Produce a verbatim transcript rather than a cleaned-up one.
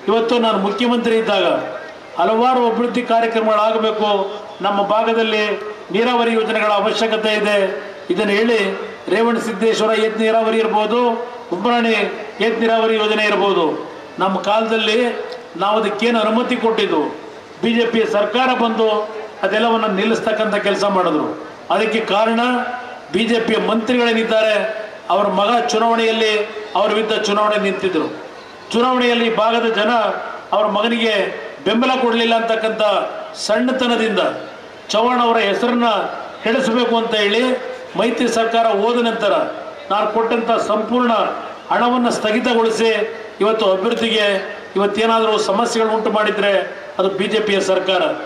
ಇವತ್ತು ನಾನು ಮುಖ್ಯಮಂತ್ರಿ ಇದ್ದಾಗ ಹಲವಾರು ಅಭಿವೃದ್ಧಿ ಕಾರ್ಯಕ್ರಮಗಳಾಗಬೇಕು, ನಮ್ಮ ಭಾಗದಲ್ಲಿ ನೀರಾವರಿ ಯೋಜನೆಗಳ ಅವಶ್ಯಕತೆ ಇದೆ, ಇದನ್ನು ಹೇಳಿ ರೇವಣ ಸಿದ್ದೇಶ್ವರ ಏತ್ ನೀರಾವರಿ ಇರ್ಬೋದು, ಉಬ್ರಾಣಿ ಏತ್ ನೀರಾವರಿ ಯೋಜನೆ ಇರ್ಬೋದು, ನಮ್ಮ ಕಾಲದಲ್ಲಿ ನಾವು ಅದಕ್ಕೇನು ಅನುಮತಿ ಕೊಟ್ಟಿದ್ದು ಬಿ ಜೆ ಪಿಯ ಸರ್ಕಾರ ಬಂದು ಅದೆಲ್ಲವನ್ನು ನಿಲ್ಲಿಸ್ತಕ್ಕಂಥ ಕೆಲಸ ಮಾಡಿದ್ರು. ಅದಕ್ಕೆ ಕಾರಣ ಬಿ ಜೆ ಪಿಯ ಮಂತ್ರಿಗಳೇನಿದ್ದಾರೆ ಅವರ ಮಗ ಚುನಾವಣೆಯಲ್ಲಿ ಅವರ ವಿರುದ್ಧ ಚುನಾವಣೆ ನಿಂತಿದ್ರು. ಚುನಾವಣೆಯಲ್ಲಿ ಭಾಗದ ಜನ ಅವರ ಮಗನಿಗೆ ಬೆಂಬಲ ಕೊಡಲಿಲ್ಲ ಅಂತಕ್ಕಂಥ ಸಣ್ಣತನದಿಂದ ಚವ್ಹಾಣ್ ಅವರ ಹೆಸರನ್ನ ಕೆಡಿಸಬೇಕು ಅಂತ ಹೇಳಿ ಮೈತ್ರಿ ಸರ್ಕಾರ ಹೋದ ನಂತರ ನಾನು ಕೊಟ್ಟಂಥ ಸಂಪೂರ್ಣ ಹಣವನ್ನು ಸ್ಥಗಿತಗೊಳಿಸಿ ಇವತ್ತು ಅಭಿವೃದ್ಧಿಗೆ ಇವತ್ತೇನಾದರೂ ಸಮಸ್ಯೆಗಳು ಉಂಟು ಮಾಡಿದರೆ ಅದು ಬಿ ಜೆ ಪಿಯ ಸರ್ಕಾರ.